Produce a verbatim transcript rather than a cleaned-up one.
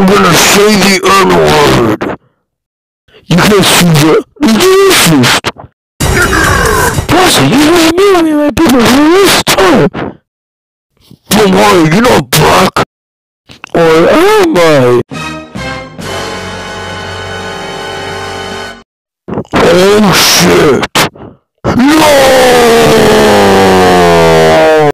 I'm gonna say the N-word. You can't see the racist. Bossy, you don't know me like people for this time. Don't worry, you're not black. Or am I? Oh shit. No!